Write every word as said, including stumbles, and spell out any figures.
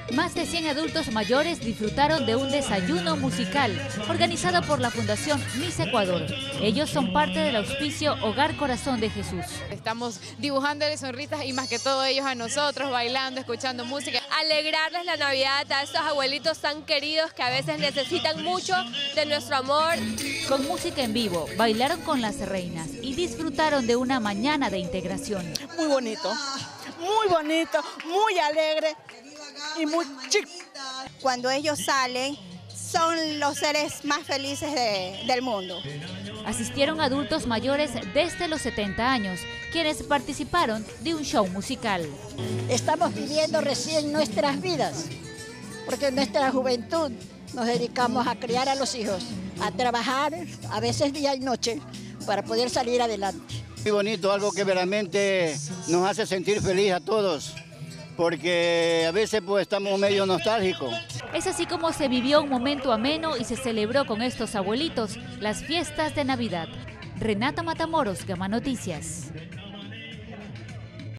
Más de cien adultos mayores disfrutaron de un desayuno musical organizado por la Fundación Miss Ecuador. Ellos son parte del auspicio Hogar Corazón de Jesús. Estamos dibujándole sonrisas y más que todo ellos a nosotros, bailando, escuchando música. Alegrarles la Navidad a estos abuelitos tan queridos que a veces necesitan mucho de nuestro amor. Con música en vivo, bailaron con las reinas y disfrutaron de una mañana de integración. Muy bonito, muy bonito, muy alegre y muy chic. Cuando ellos salen, son los seres más felices de, del mundo. Asistieron adultos mayores desde los setenta años, quienes participaron de un show musical. Estamos viviendo recién nuestras vidas, porque en nuestra juventud nos dedicamos a criar a los hijos, a trabajar, a veces día y noche, para poder salir adelante. Muy bonito, algo que verdaderamente nos hace sentir feliz a todos, porque a veces pues estamos medio nostálgicos. Es así como se vivió un momento ameno y se celebró con estos abuelitos las fiestas de Navidad. Renata Matamoros, Gama Noticias.